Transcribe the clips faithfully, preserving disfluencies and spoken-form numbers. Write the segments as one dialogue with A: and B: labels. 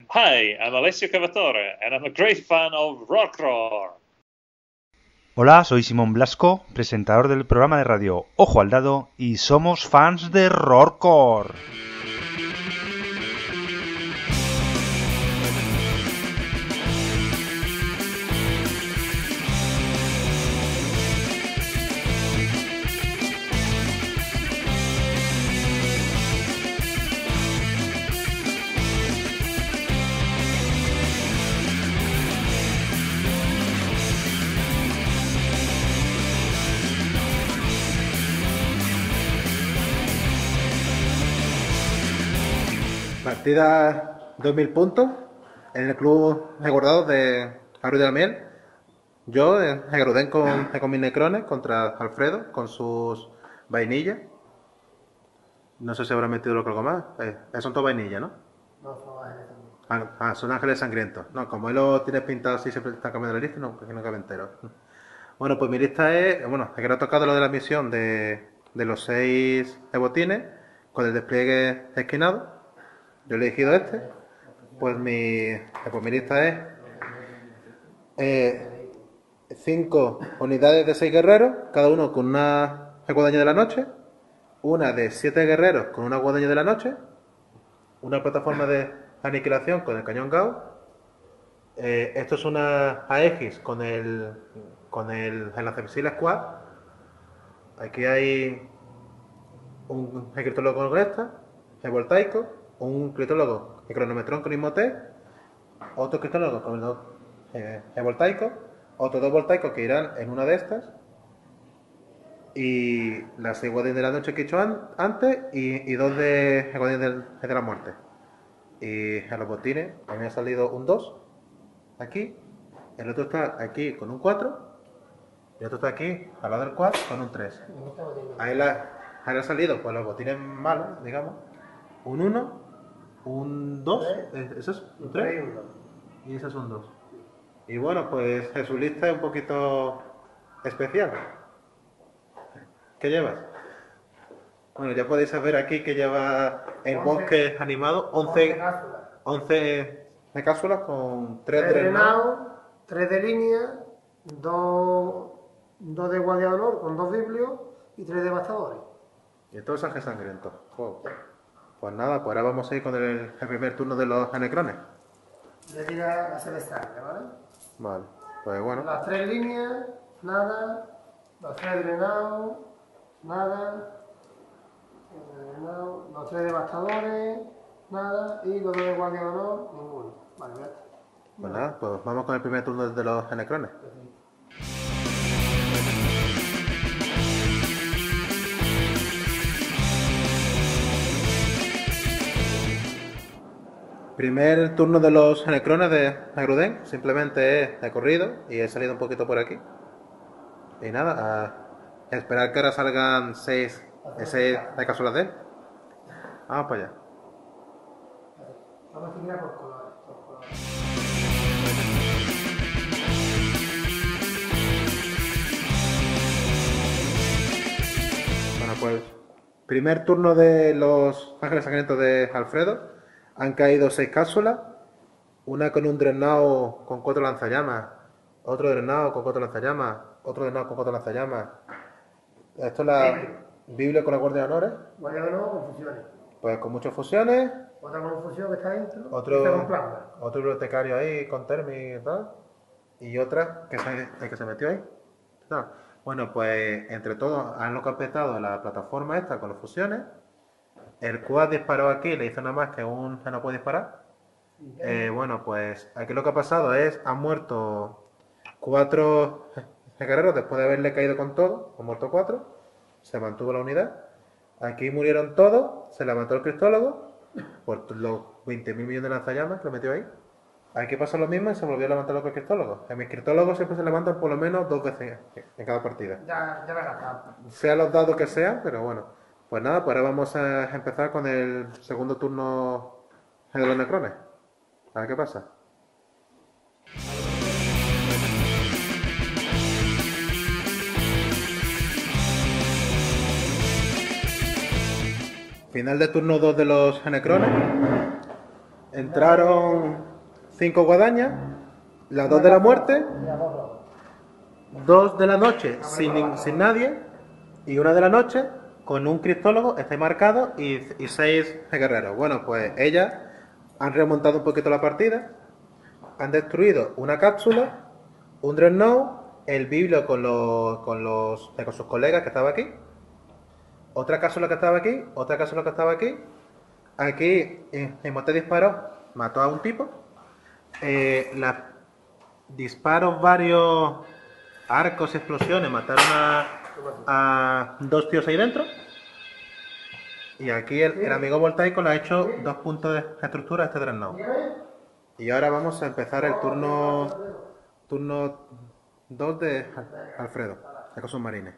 A: Hi, I'm Alessio Cavatore, and I'm a great fan of Rockroar.
B: Hola, soy Simón Blasco, presentador del programa de radio Ojo al Dado, y somos fans de Rockcore.
C: Partida dos mil puntos en el club recordado de Arroyo de la Miel. Yo, eh, Egruden con, con mis necrones contra Alfredo con sus vainillas. No sé si habrá metido lo que algo más. Eh, son todas vainillas, ¿no?
D: No, son ángeles también.
C: Ah, ah, son ángeles sangrientos. No, como él lo tiene pintado así, siempre está cambiando la lista, no, porque no cabe entero. Bueno, pues mi lista es, bueno, aquí no he tocado lo de la misión de, de los seis ebotines con el despliegue esquinado. Yo he elegido este. Pues mi, pues mi lista es eh, cinco unidades de seis guerreros, cada uno con una guadaña de la noche, una de siete guerreros con una guadaña de la noche, una plataforma de aniquilación con el cañón Gauss. Eh, esto es una Aegis con el con el, el lanzamisiles Squad. Aquí hay un escritólogo con esta, el voltaico, un critólogo de cronometrón con Imhotep, otro critólogo con el, eh, el voltaico, otros dos voltaicos que irán en una de estas, y las seis guardias de la noche que he hecho an antes, y, y dos de guardias de, de la muerte. Y a los botines a mí me ha salido un dos aquí, el otro está aquí con un cuatro, y el otro está aquí al lado del cuatro con un tres. Ahí la, ahí le ha salido pues los botines malos, digamos, un uno, un dos, eso es un tres y ese es un dos. Y bueno, pues su lista es un poquito especial. ¿Qué llevas? Bueno, ya podéis ver aquí que lleva el bosque animado, once, once de cápsulas con tres
D: de
C: drenados,
D: tres de línea, dos de guardia de honor con dos biblios y tres devastadores.
C: Y todos ángeles sangrientos. Oh. Pues nada, pues ahora vamos a ir con el, el primer turno de los necrones.
D: Le tira la celestial, ¿vale?
C: Vale, pues bueno.
D: Las tres líneas, nada. Los tres drenados, nada. Drenado, los tres devastadores, nada. Y los dos de guardia de honor, ninguno. Vale, ya está.
C: Pues nada, pues vamos con el primer turno de los necrones. Primer turno de los necrones de Agruden, simplemente es de corrido y he salido un poquito por aquí. Y nada, a esperar que ahora salgan seis, seis de cápsulas de él. Vamos para allá.
D: Vamos a tirar por colores. Por colores.
C: Bueno, pues primer turno de los ángeles sangrientos de Alfredo. Han caído seis cápsulas, una con un drenado con cuatro lanzallamas, otro drenado con cuatro lanzallamas, otro drenado con cuatro lanzallamas. Esto es la Biblia con la guardia de honores.
D: Guardia de honor con fusiones.
C: Pues con muchas fusiones.
D: Otra con fusión que está dentro.
C: Otro,
D: está con plasma.
C: Otro bibliotecario ahí con Termi y tal. Y otra que se, que se metió ahí. No. Bueno, pues entre todos han locapetado la plataforma esta con las fusiones. El quad disparó aquí, le hizo nada más que un que no puede disparar. Eh, bueno, pues aquí lo que ha pasado es, han muerto cuatro guerreros después de haberle caído con todo, han muerto cuatro, se mantuvo la unidad. Aquí murieron todos, se levantó el cristólogo, por los veinte mil millones de lanzallamas que lo metió ahí. Aquí pasó lo mismo y se volvió a levantar los cristólogos. En mis cristólogos siempre se levantan por lo menos dos veces en cada partida.
D: Ya, ya la gastamos.
C: Sea los dados que sean, pero bueno. Pues nada, pues ahora vamos a empezar con el segundo turno de los necrones. A ver qué pasa. Final de turno dos de los necrones. entraron cinco guadañas, las dos de la muerte, dos de la noche sin, nin- sin nadie y una de la noche con un cristólogo, está marcado, y, y seis guerreros. Bueno, pues ellas han remontado un poquito la partida, han destruido una cápsula, un dreadnought, el biblio con los, con los con sus colegas que estaba aquí, otra cápsula que estaba aquí, otra cápsula que estaba aquí. Aquí en Mote disparó, mató a un tipo. Eh, las disparos, varios arcos y explosiones mataron a, a dos tíos ahí dentro. Y aquí el, el amigo voltaico le ha hecho dos puntos de estructura a este dreadnought. Y ahora vamos a empezar el turno turno dos de Alfredo, de Cosmos Marines.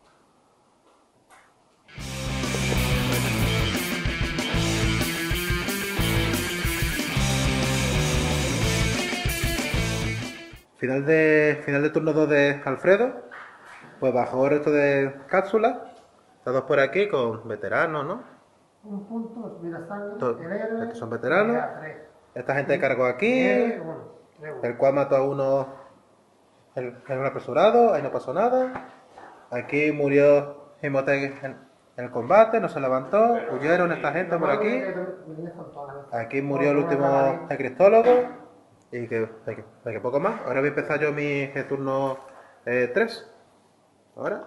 C: Final de, final de turno dos de Alfredo, pues bajó el resto de cápsulas, todos por aquí con veteranos, ¿no?
D: Un punto, mira sangre,
C: Todos-
D: el héroe.
C: estos son veteranos.
D: mira, tres.
C: Esta gente cargó aquí,
D: Eh, bueno, tres, bueno.
C: el cual mató a uno en en un apresurado, ahí no pasó nada. Aquí murió Imhotep en, en el combate, no se levantó, huyeron esta gente por aquí. Aquí murió el último el cristólogo. Y que, de que, de que poco más. Ahora voy a empezar yo mi eh, turno tres. Ahora.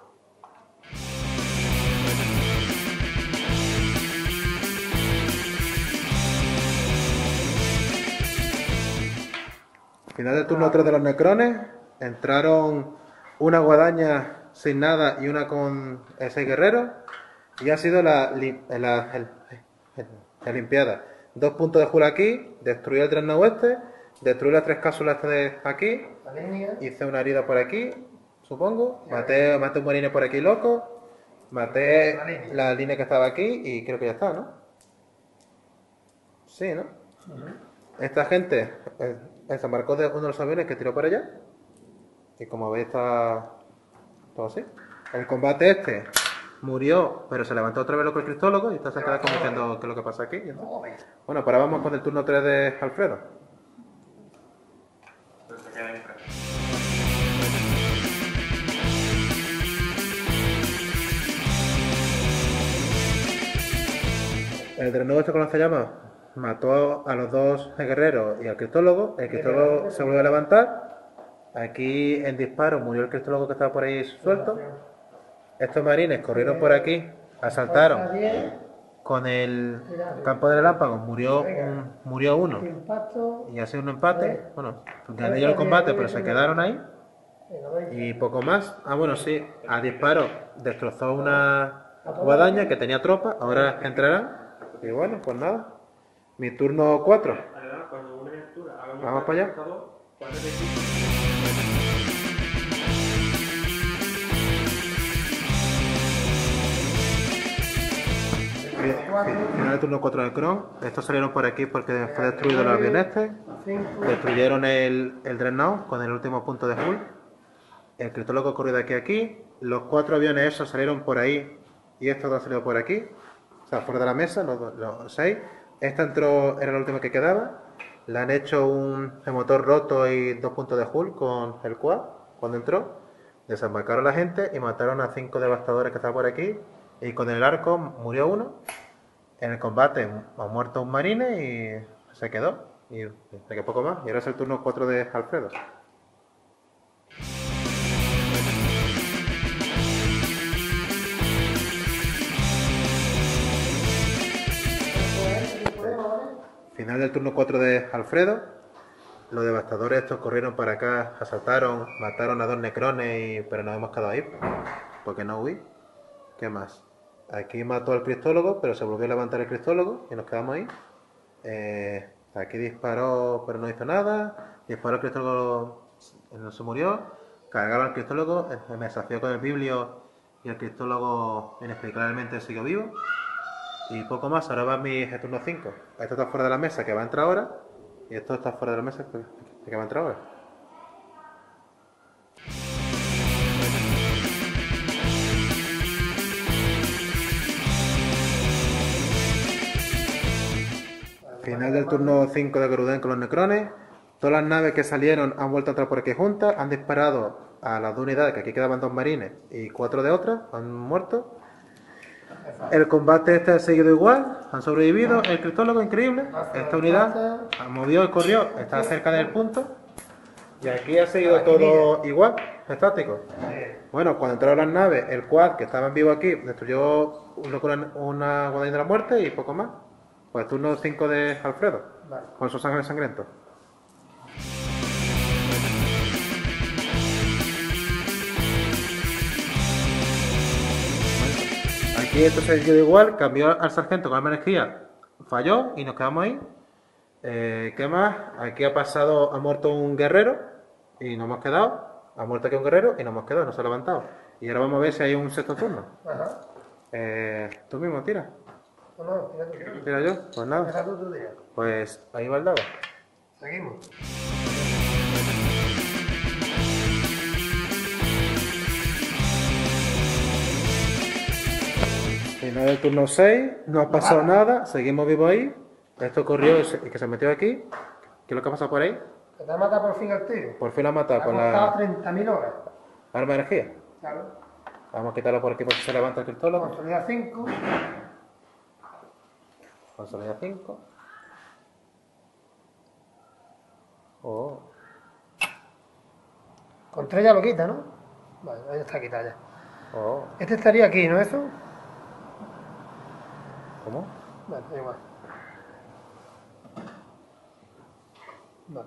C: Final del turno tres de los necrones. Entraron una guadaña sin nada y una con eh, seis guerreros. Y ha sido la, li- la, el- el- la limpiada. Dos puntos de Jula aquí. Destruí el dreadnought oeste. Destruí las tres cápsulas estas de aquí.
D: La línea.
C: Hice una herida por aquí, supongo. Maté, maté un marine por aquí loco. Maté
D: La línea.
C: la línea que estaba aquí y creo que ya está, ¿no? Sí, ¿no? Esta gente eh, se embarcó de uno de los aviones que tiró para allá. Y como veis está todo así. El combate este murió, pero se levantó otra vez loco el cristólogo y está se queda como diciendo qué es lo que pasa aquí. Y entonces- Bueno, pues ahora vamos con el turno tres de Alfredo. El dreadnought este con llama mató a los dos guerreros y al cristólogo. El cristólogo se volvió a levantar. Aquí en disparo murió el cristólogo que estaba por ahí suelto. Estos marines corrieron por aquí, asaltaron con el campo de relámpagos. Murió, un- murió uno
D: Impacto.
C: y ha sido un empate. Bueno, gané yo el combate, pero se quedaron ahí. Y poco más. Ah, bueno, sí, a disparo destrozó una guadaña que tenía tropa. Ahora entrará. Y bueno, pues nada. Mi turno cuatro. Vamos para allá. Bien, final del turno cuatro de Kron. Estos salieron por aquí porque fue destruido el avión este.
D: Cinco.
C: Destruyeron el, el Dreadnought con el último punto de Hull. El cristólogo corrió de aquí a aquí. Los cuatro aviones esos salieron por ahí y estos dos salieron por aquí. O sea, fuera de la mesa, los, dos- los seis. Esta entró, era la última que quedaba. Le han hecho un motor roto y dos puntos de Hull con el quad cuando entró. Desembarcaron a la gente y mataron a cinco devastadores que estaban por aquí. Y con el arco murió uno. En el combate ha muerto un marine y se quedó. Y de que poco más. Y ahora es el turno cuatro de Alfredo. Final del turno cuatro de Alfredo. Los devastadores estos corrieron para acá, asaltaron, mataron a dos necrones, y... pero nos hemos quedado ahí. Porque no huí. ¿Qué más? Aquí mató al cristólogo, pero se volvió a levantar el cristólogo y nos quedamos ahí. Eh, aquí disparó, pero no hizo nada. Disparó al cristólogo, no se murió. Cargaron al cristólogo, eh, me desafió con el biblio y el cristólogo inexplicablemente siguió vivo. Y poco más, ahora va mi turno cinco. Esto está fuera de la mesa que va a entrar ahora. Y esto está fuera de la mesa que, que va a entrar ahora. Final del turno cinco de Garuden con los Necrones. Todas las naves que salieron han vuelto a entrar por aquí juntas, han disparado a las dos unidades, que aquí quedaban dos marines y cuatro de otras, han muerto. El combate este ha seguido igual, han sobrevivido. El cristólogo, increíble, esta unidad movió y corrió, está cerca del punto. Y aquí ha seguido todo igual, estático. Bueno, cuando entraron las naves, el quad que estaba en vivo aquí destruyó una, una guadaña de la muerte y poco más. Pues turno cinco de Alfredo, vale, con su sangre sangriento. Aquí esto se quedó igual, cambió al sargento con arma de energía, falló y nos quedamos ahí. Eh, ¿Qué más? Aquí ha pasado, ha muerto un guerrero y nos hemos quedado. Ha muerto aquí un guerrero y nos hemos quedado, no se ha levantado. Y ahora vamos a ver si hay un sexto turno. Ajá. Eh, tú mismo, tira.
D: No, no, tira tú. Tira,
C: ¿Tira yo? Pues nada.
D: Tira tú, tú tira.
C: Pues ahí va el dado.
D: Seguimos.
C: Final del turno seis, no ha pasado ah. nada, seguimos vivos ahí. Esto corrió y, se, y que se metió aquí. ¿Qué es lo que ha pasado por ahí?
D: Que te ha matado por fin el tío.
C: Por fin la ha matado
D: te
C: con
D: ha
C: la...
D: treinta mil horas.
C: Arma de energía.
D: Claro.
C: Vamos a quitarlo por aquí por si se levanta el cristólogo.
D: Consolida cinco.
C: Consolida cinco. Oh.
D: Con tres ya lo quita, ¿no? Vale, ahí está quitado ya.
C: Oh.
D: Este estaría aquí, ¿no? ¿Eso?
C: ¿Cómo?
D: Vale, da igual. Vale.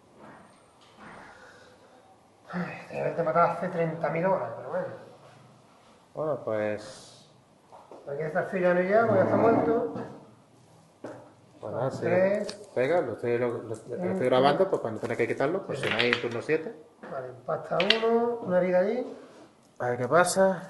D: Ay, debe haberte matado hace treinta mil horas, pero bueno.
C: Bueno, pues...
D: Aquí está el fillano ya, porque ya está muerto.
C: Bueno, sí.
D: Tres.
C: Pega, lo estoy, lo, lo, lo estoy grabando pues, para no tener que quitarlo, pues si no hay turno siete.
D: Vale, impacta uno, una herida allí.
C: A ver qué pasa.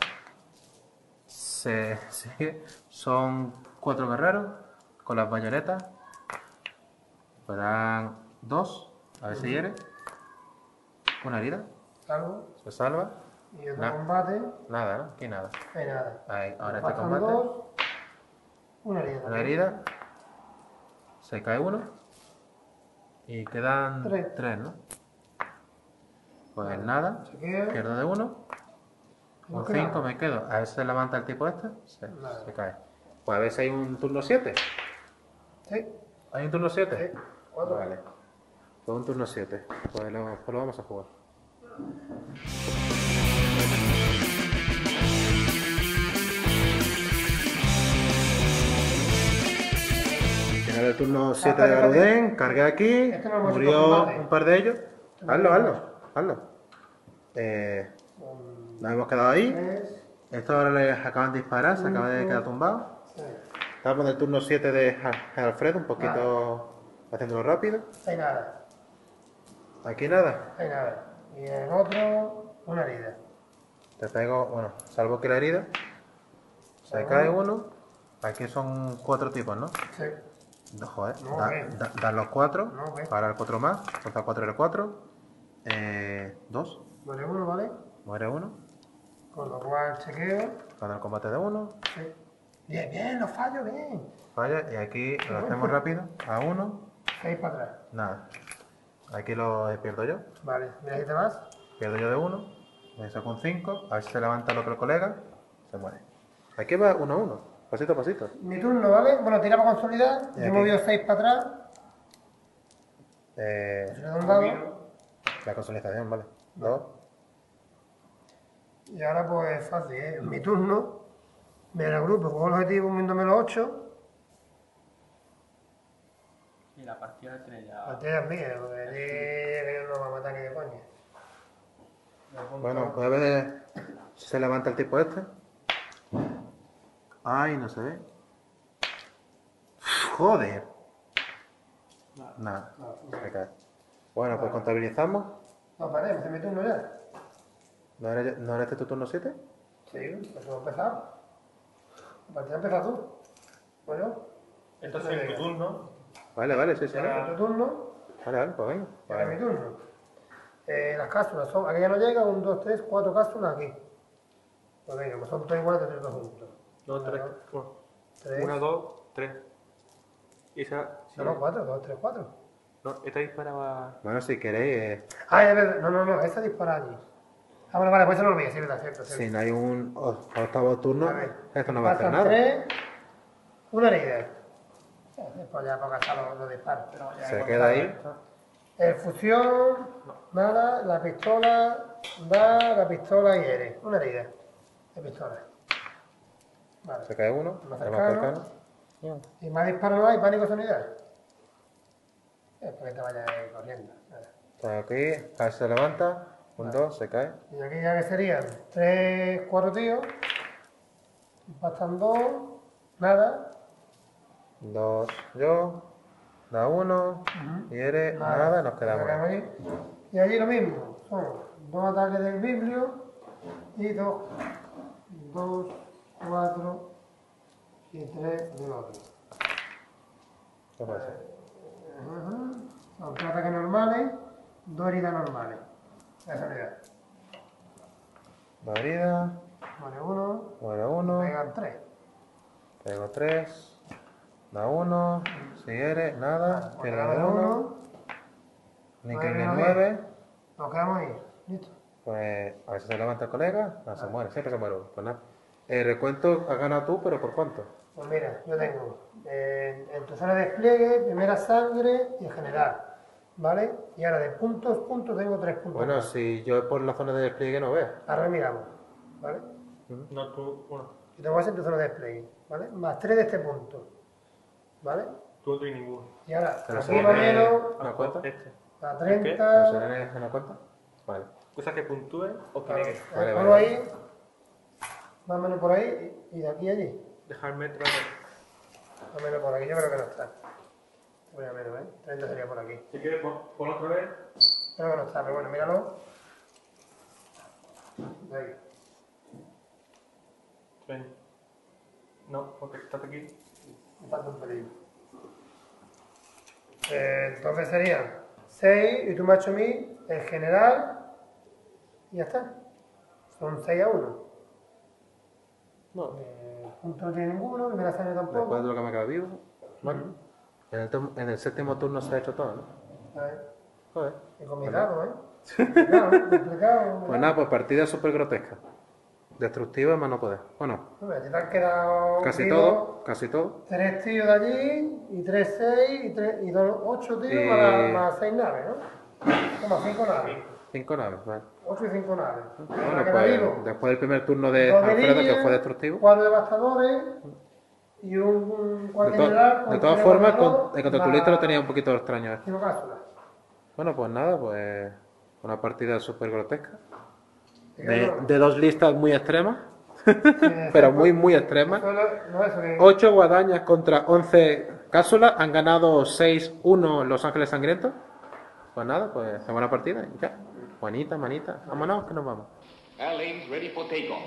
C: Se sigue. Son cuatro guerreros con las bayonetas. Esperan dos. A ver si hiere. Una herida.
D: Salvo.
C: Se salva.
D: Y otro
C: Na
D: combate.
C: Nada, ¿no? Aquí nada.
D: Ahí nada.
C: Ahí, ahora
D: Pasan
C: este combate.
D: Dos. Una herida.
C: Una herida. Se cae uno. Y quedan
D: tres,
C: tres, ¿no? Pues vale. Nada. Pierdo de uno. Con cinco me quedo. A ver si se levanta el tipo este. Se, se cae. Pues a ver si hay un turno siete.
D: Sí.
C: ¿Hay un turno siete?
D: Sí. Cuatro.
C: Vale. Pues un turno siete. Pues lo, pues lo vamos a jugar. Final del turno siete de Garuden. Cargué aquí.
D: Este no
C: murió un par de ellos. Hazlo, hazlo. Hazlo. Eh... Nos hemos quedado ahí. Esto ahora les acaban de disparar, se acaba de quedar tumbado. Estamos en el turno siete de Alfredo, un poquito haciéndolo rápido.
D: Hay nada.
C: Aquí nada.
D: Hay nada. Y en otro, una herida.
C: Te pego, bueno, salvo que la herida. Se cae uno. Aquí son cuatro tipos, ¿no?
D: Sí.
C: No, joder,
D: No,
C: da, da, dan los cuatro.
D: No,
C: para el cuatro más. Contra cuatro y el cuatro. Eh, dos.
D: Muere uno, ¿vale?
C: Muere uno.
D: Con lo cual chequeo.
C: Gana el combate de uno.
D: Sí. Bien, bien, no fallo, bien.
C: Falla, y aquí lo hacemos rápido. A uno.
D: Seis para atrás.
C: Nada. Aquí lo pierdo yo.
D: Vale, mira, ¿qué te vas?
C: Pierdo yo de uno. Me saco un cinco. A ver si se levanta el otro colega. Se muere. Aquí va uno a uno. Pasito a pasito.
D: Mi turno, ¿vale? Bueno, tira para consolidar. Yo he movido seis para atrás.
C: Eh,
D: le doy un dado.
C: La consolidación, vale. Dos.
D: Y ahora pues fácil, ¿eh? En mi turno, me agrupo, cojo el objetivo moviéndome los ocho.
E: Y la partida la tiene ya.
D: La partida es mía, porque allí que no va a matar ni de coña.
C: Bueno, pues a ver si se levanta el tipo este. Ay, no se ve. Joder. Nada. Se cae. Bueno, pues contabilizamos.
D: No, paré, me mi turno ya.
C: ¿No era, ¿No era este tu turno siete?
D: Sí, pues hemos empezado. La partida empieza tú. Bueno.
E: Entonces en tu turno.
C: Vale, vale, sí, sí.
D: En tu turno.
C: Vale, vale, pues venga.
D: Ahora es mi turno. Eh, las cápsulas son, aquí ya no llega, un, dos, tres, cuatro cápsulas aquí. Pues venga, pues son todos iguales de tres dos juntos.
E: Dos, tres,
D: Uno,
E: uno.
D: tres.
E: Una, dos, tres. Y esa.
D: No, no, cuatro, dos, tres, cuatro.
E: No, esta disparaba.
C: Bueno, si queréis, eh,
D: Ah, es verdad. No, no, no, esta dispara allí. Ah, bueno, vale, pues eso no lo vi, sí, verdad, cierto, cierto.
C: si no hay un o- octavo turno,
D: A ver,
C: esto no va a hacer
D: pasan
C: nada.
D: tres, una herida. Eh, Después ya para gastar los, los disparos. Pero ya
C: Se
D: hay
C: queda ahí.
D: contados. El fusión, nada, la pistola, da, la pistola y eres. Una herida de pistola. Vale.
C: Se cae uno,
D: Más
C: el más
D: cercano.
C: cercano.
D: Y más disparos no hay, pánico de unidad. Es para que te vayas ahí corriendo. Nada.
C: Está aquí, Cae se levanta, un dos, se cae.
D: Y aquí ya que serían tres, cuatro tíos. Bastan dos, nada.
C: Dos yo, da uno, y eres nada, nos quedamos.
D: ahí. Y allí lo mismo, son dos ataques del biblio y dos, dos, cuatro y tres del otro.
C: ¿Qué pasa?
D: Ajá. Son tres ataques normales, dos heridas normales. Esa unidad.
C: Dos heridas,
D: Muere uno,
C: muere uno,
D: pegan tres.
C: pego tres, da uno, si eres nada,
D: Pues
C: pierde
D: quedamos
C: uno,
D: uno,
C: ni
D: nueve,
C: que ni
D: nueve.
C: nueve,
D: nos quedamos ahí. Listo.
C: pues a ver si se levanta el colega, no se muere, siempre se muere uno, pues nada. El recuento has ganado tú, pero ¿por cuánto?
D: Pues mira, yo tengo eh, en tu zona de despliegue, primera sangre y en general, ¿vale? Y ahora de puntos, puntos, tengo tres puntos.
C: Bueno,
D: más.
C: si yo por la zona de despliegue no veo.
D: Ahora miramos, ¿vale?
E: No, tú, uno.
D: Y tengo más en tu zona de despliegue, ¿vale? Más tres de este punto, ¿vale?
E: Tú no tienes ninguno.
D: Y ahora,
C: Pero
D: aquí
C: se
D: más o
C: ve-
D: menos,
C: ¿Una cuenta?
E: Este.
D: a
C: ¿Pero se
D: treinta,
C: ven en la cuenta? Vale.
E: Cosas que puntúen o que
D: claro,
E: neguen.
C: Vale,
D: ponlo
C: vale.
D: ahí, más o menos por ahí, y y de aquí a allí,
E: Dejar metros.
D: más o menos por aquí, yo creo que no está. Voy a menos, ¿eh? treinta sería por aquí.
E: Si quieres, pon, pon otra vez.
D: Creo que no está, pero bueno, míralo. De ahí.
E: Ven. No, porque estás aquí.
D: Me falta un pelín. Eh, entonces serían seis y tú me has hecho a mí, el general, y ya está. Son seis a uno.
E: No.
D: Eh, punto no tiene ninguno, primera sangre
C: Después
D: tampoco.
C: de lo que me queda vivo. Bueno, en, el tom- en el séptimo turno se ha hecho todo, ¿no?
D: A ver,
C: Joder.
D: y con mi dado, ¿eh? Complicado, ¿eh? Complicado.
C: Pues nada, pues partida súper grotesca. Destructiva, más no poder. Bueno,
D: Hombre, te han quedado
C: casi
D: vivos
C: todo, casi todo.
D: tres tíos de allí, y tres seis, y, tres, y dos ocho tíos
C: Y-
D: más, más seis naves, ¿no? Como cinco naves.
C: Cinco naves, vale.
D: ocho y cinco naves.
C: Bueno,
D: Ahora queda
C: pues
D: vivo.
C: después del primer turno de
D: Dos de
C: Alfredo, que
D: línea,
C: fue destructivo.
D: cuatro devastadores y un, un
C: De,
D: cuartel
C: to-
D: general.
C: de
D: con
C: todas
D: tres
C: formas,
D: guardianos,
C: con, de contra tu lista lo
D: más
C: tenía un poquito extraño. ¿eh?
D: cinco cápsulas.
C: Bueno, pues nada, pues una partida súper grotesca.
D: Y
C: De,
D: claro,
C: de dos listas muy extremas,
D: eh,
C: pero
D: eso-
C: muy, muy extremas.
D: eso no- no, eso que-
C: ocho guadañas contra once cápsulas. Han ganado seis uno Los Ángeles Sangrientos. Pues nada, pues buena partida. y Ya. Juanita, manita. Vámonos, que nos vamos.
F: All lanes ready for takeoff.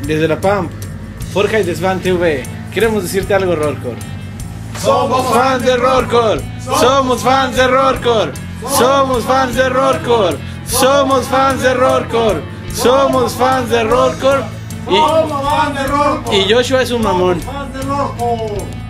G: Desde la P A M P, Forja y Desván T V, queremos decirte algo, Roarcore. Somos fans de Roarcore. Somos fans de Roarcore. Somos fans de Roarcore. Somos fans de Roarcore. Somos fans de Roarcore. Y, y Joshua es un mamón.
H: Fans de Roarcore.